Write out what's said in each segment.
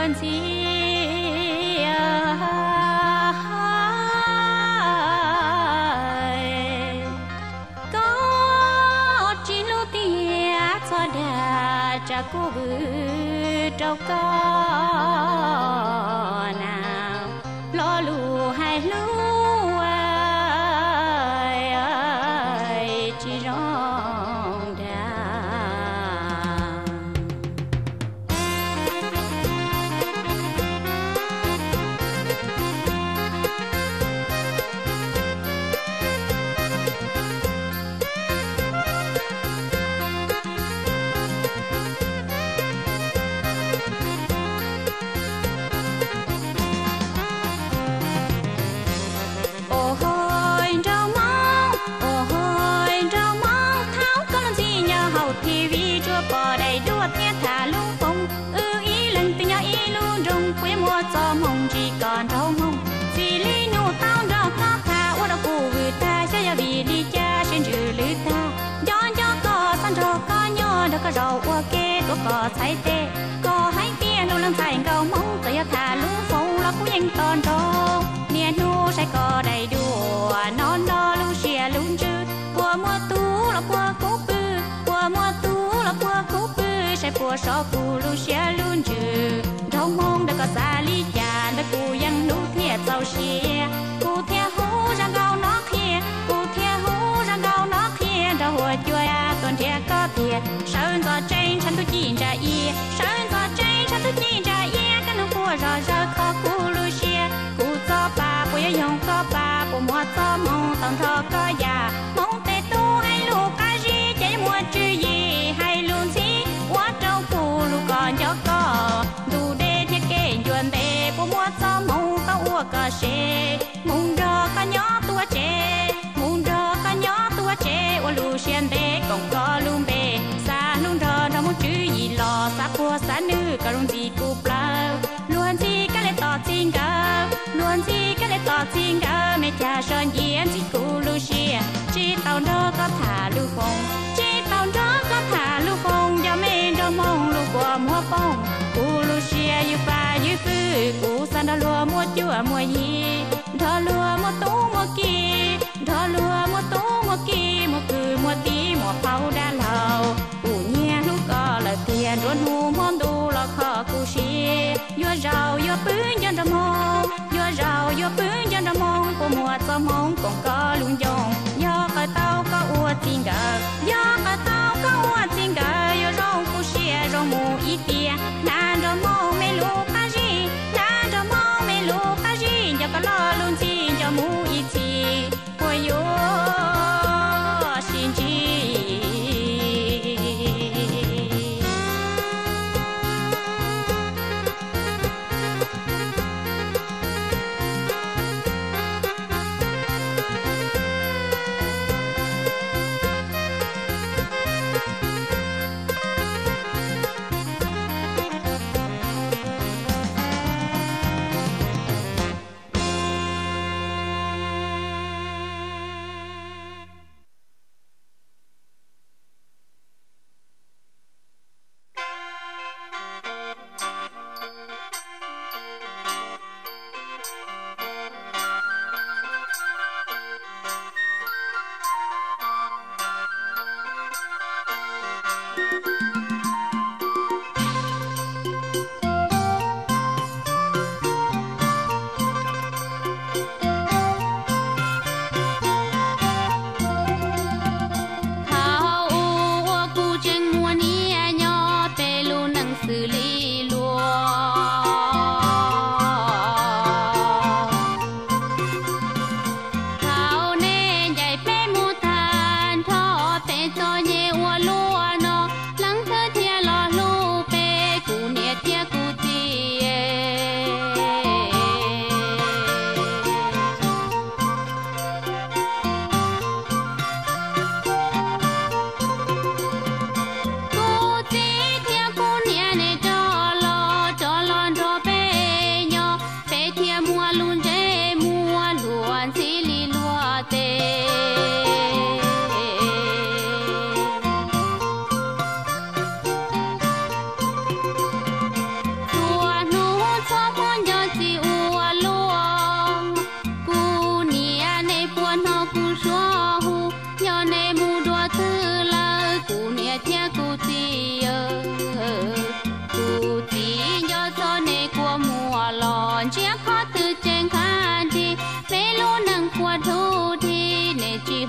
luôn chi có chỉ lúc tia cho đà cha cô bự trâu con nào lo lù hai lú chỉ rong đà bỏ đầy đuốc nghe thả lũ phong ý lần tình nhau ý luôn rung quê mùa cho mong chỉ còn rau mong vì lý nụ tao đó có thả qua đâu cụ vừa ta sẽ giờ vì đi cha xin trừ lư ta do có san rò có nhỏ đó có rau qua kê có thái tê có hai tia nụ lâm thành cầu mong tới thả lũ phong là cũng nhanh còn rau nè nụ sẽ có đầy đùa non đó lũ xìa luôn chứ qua mùa tú là qua cố bư qua mùa tú là qua cố bư sẽ qua sọ cụ lũ xìa luôn chứ rau mong đã có xa ly trà đã cụ yang lũ thiệt giàu xìa cụ thiệt hú ra gạo nó kia cụ thiệt hú ra gạo nó kia đã hoa chuối còn thiệt có thiệt sơn gió trên chân tôi chỉ ra y sơn gió trên chân tôi chỉ ra y cái nó qua ra khó cụ lũ xìa cụ cho bà cụ dùng có bà cụ mua cho mong tầm thọ có già mong tê tu hay lũ cá gì chạy mua chữ gì hay luôn xí quá trâu cụ lũ còn cho có đủ để thiết kế chuẩn đề cụ mua cho mong có ua có xe mong đó có nhỏ tua trẻ mong đó có nhỏ tua trẻ ua lũ xiên đề còn có luôn bề xa luôn đó nó muốn chữ gì lò xa cua xa nữ cả luôn gì cụ plau luôn gì cái lệ tỏ chính cả luôn gì cái lệ tỏ chính cả mẹ cha sơn yên chỉ cụ lu xia chỉ tàu đó có thả lu phong chỉ tàu đó có thả lu phong cho mẹ cho mong lu qua mua phong cụ lu xia yêu pha yêu phư cụ san đó lúa mua chua mua gì đó lúa mua tú mua kỳ đó lúa mua tú mua kỳ mua cừ mua tí mua phao đa lầu cụ nhẹ lúc có là tiền ruột hu món đồ là khó cụ xia vừa giàu vừa bướng dân ra mong vừa giàu vừa bướng dân ra mong của mùa cho mong còn có luôn dòng do cái tao có ua tiền gà do cái tao có ua tiền gà vừa rong cụ xia rong mù ít tiền nan ra mong mê lú cá gì nan ra mong mê lú cá gì giờ có lo luôn tiền cho mù ít tiền ôi yo xin chi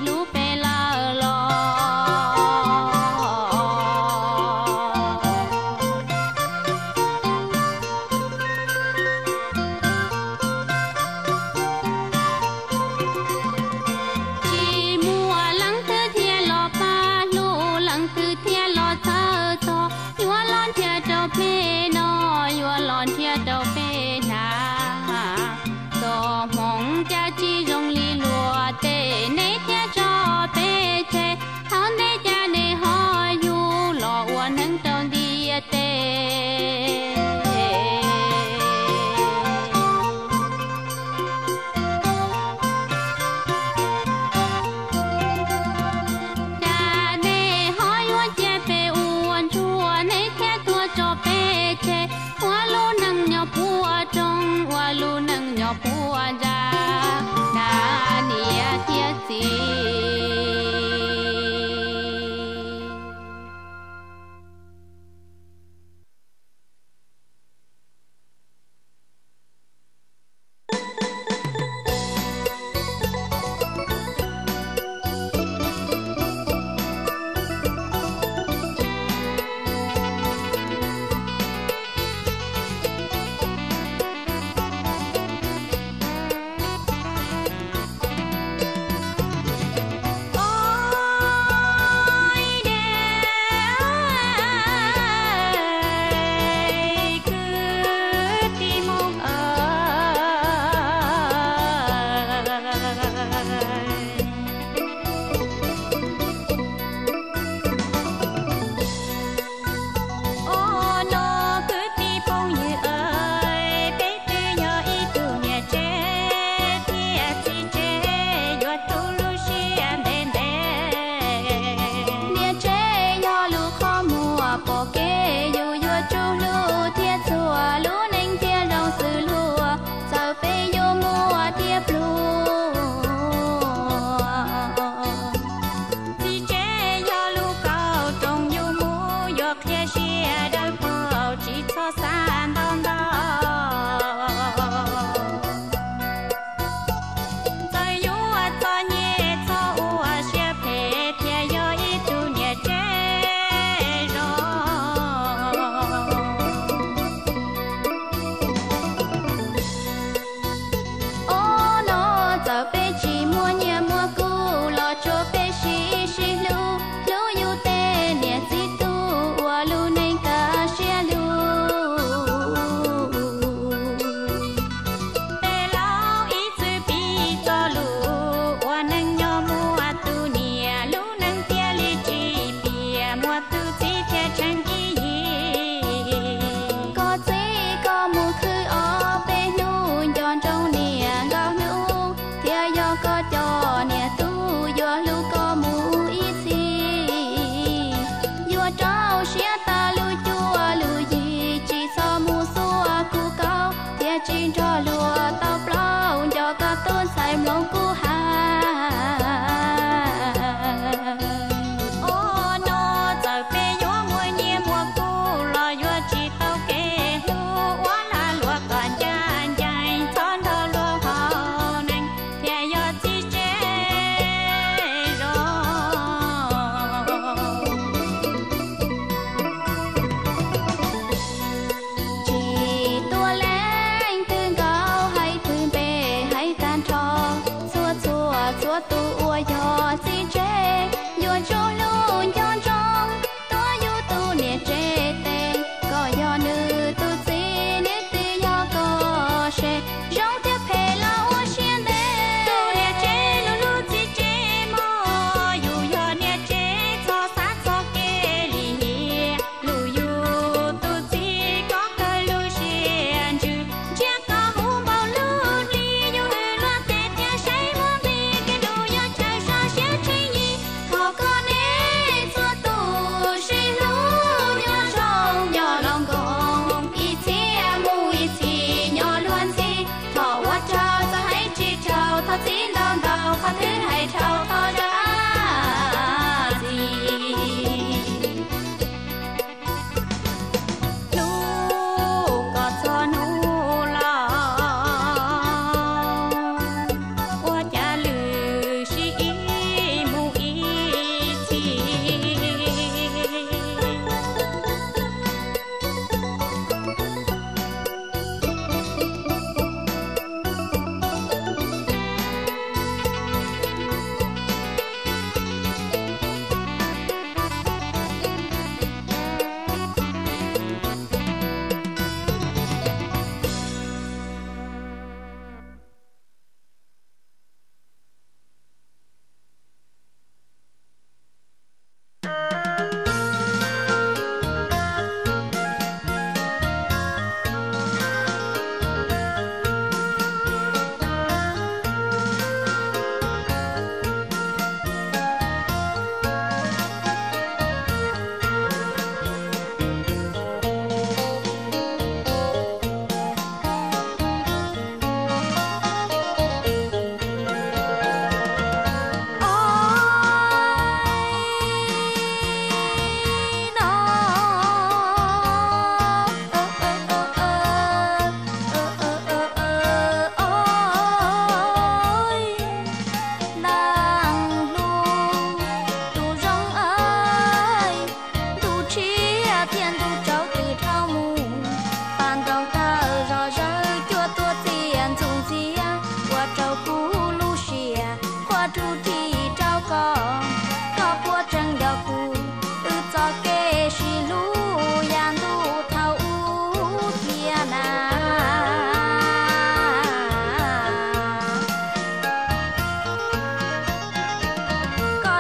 số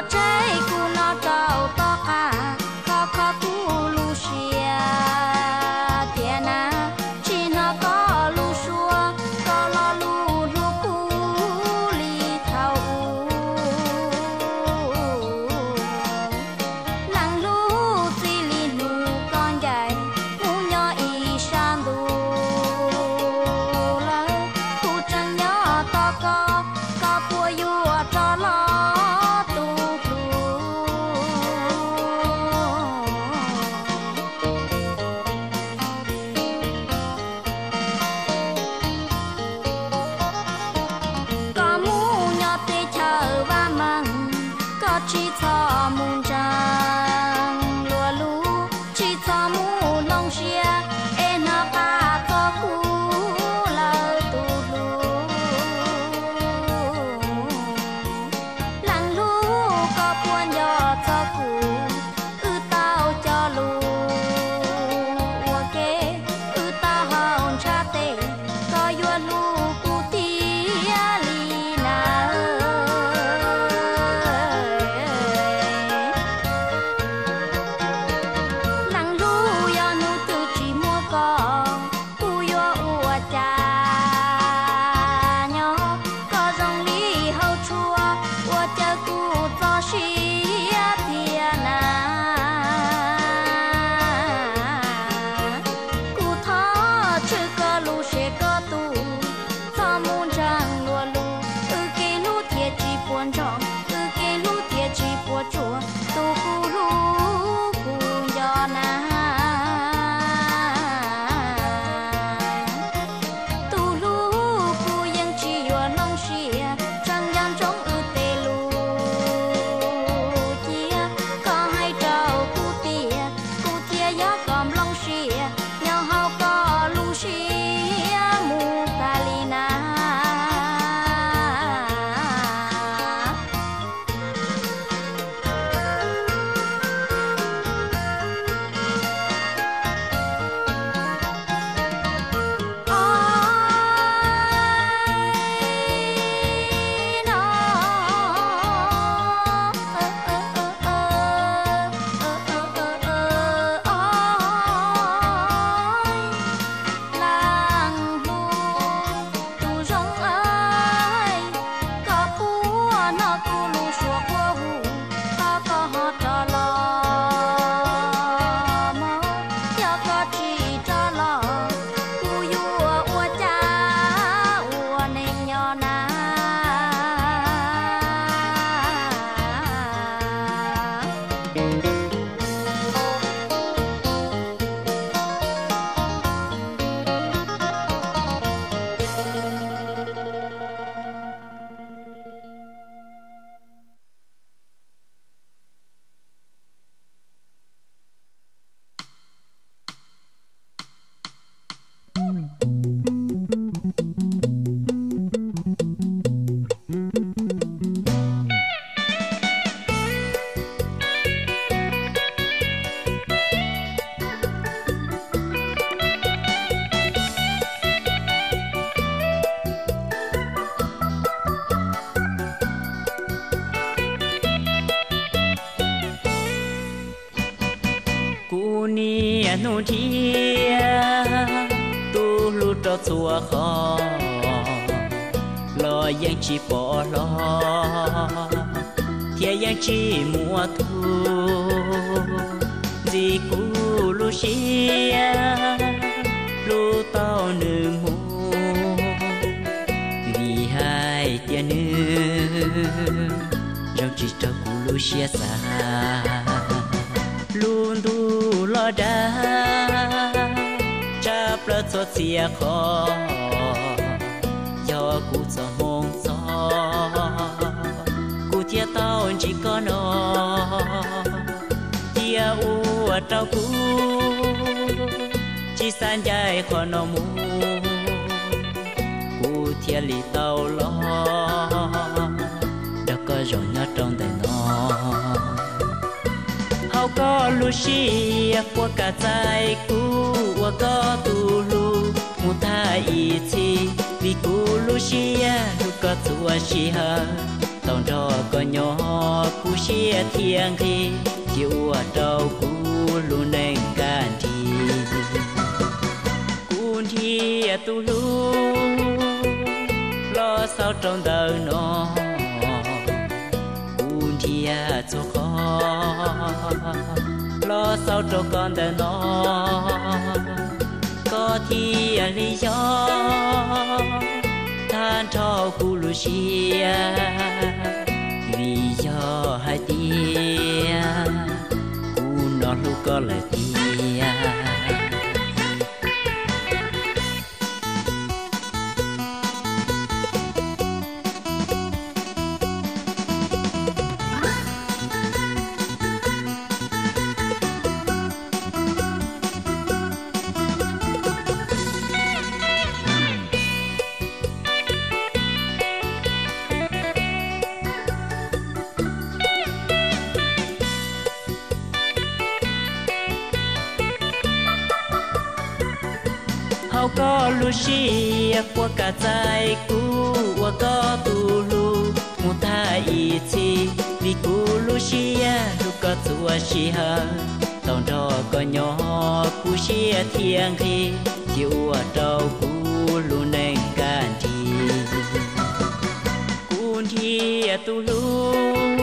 nụ thia tu lu cho chùa khó lo yang chỉ bỏ lo thia yang chỉ mùa thu gì cũ lu xia lu tao nương mù vì hai tia nương trong chỉ cho cũ lu xia xa luôn đủ lo đá cha plơ cho chia khó do cụ cho mong gió cụ tia tao chỉ có nó tia u trao cụ chỉ san dài khó nó mu cụ tia lì tao lo đã có rồi nhớ trong đời nó hậu có lucia qua cả trái cũ qua có tu lu một thay chi vì cũ lucia lu có tua chi ha tòng trò có nhỏ cú xia thiêng khi chịu trâu cú luôn nên can thì cú thì tu lu lo sao trong đời nó cú thì cho khó lo sao cho con đời nó có thì lý do than thở cú lu xia vì do hai tia cú nó lu có lời tia hậu có lu xia qua cả trái cú qua có tu lu một thay chi vì cú lu xia lu có tua xia tòng trò có nhỏ cú xia thiêng khi chịu trâu cú lu nên can thì cú thì tu lu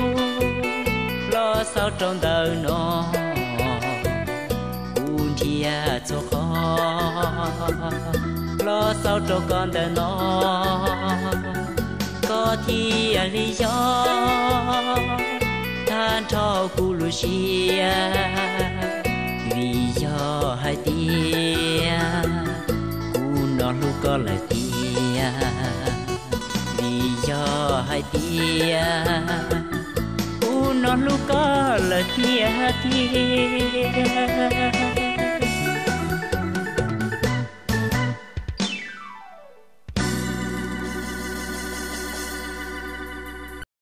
lo sao trong đời nó cú thì cho khó lo sao cho con đời nó có thì lý do than thở cú lu xia vì do hai tia cú nó lu có lời tia vì do hai tia cú nó lu có lời tia tia